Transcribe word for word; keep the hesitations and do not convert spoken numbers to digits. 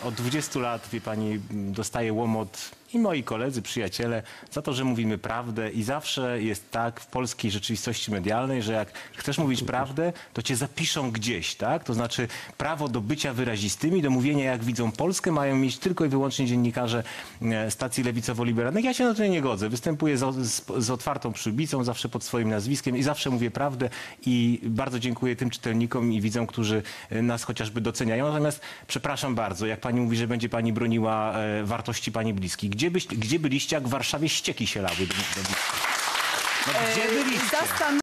od dwudziestu lat, wie pani, dostaję łomot i moi koledzy, przyjaciele za to, że mówimy prawdę i zawsze jest tak w polskiej rzeczywistości medialnej, że jak chcesz mówić prawdę, to cię zapiszą gdzieś, tak? To znaczy prawo do bycia wyrazistymi, do mówienia jak widzą Polskę mają mieć tylko i wyłącznie dziennikarze e, stacji lewicowo-liberalnych. Ja się na to nie godzę. Występuję z, z, z otwartą przybicą, zawsze pod swoim nazwiskiem i zawsze mówię prawdę i bardzo dziękuję tym czytelnikom i widzom, którzy e, nas chociażby doceniają. Natomiast przepraszam bardzo, jak pani mówi, że będzie pani broniła e, wartości pani bliskich. Gdzie, byś, gdzie byliście, jak w Warszawie ścieki się lały do, do... No, gdzie byliście?